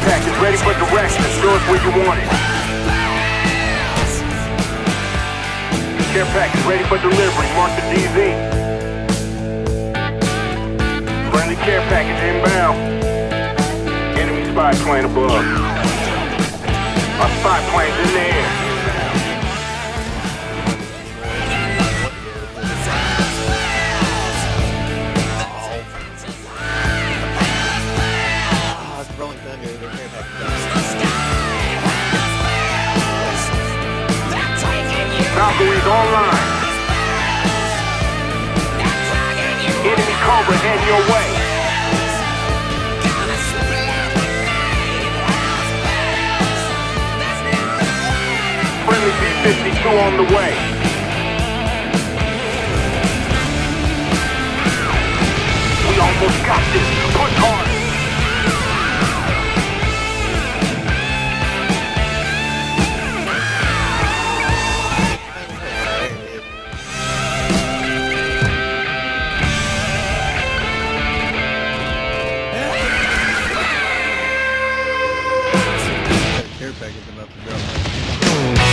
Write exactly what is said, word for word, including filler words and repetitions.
package ready for directions. Show us where you want it. Care package ready for delivery. Mark the D Z. Friendly care package inbound. Enemy spy plane above. Our spy plane's in the air. Valkyrie's online. Enemy Cobra heading your way. Friendly B fifty-two on the way. We almost got this. Push hard. Care package about to go.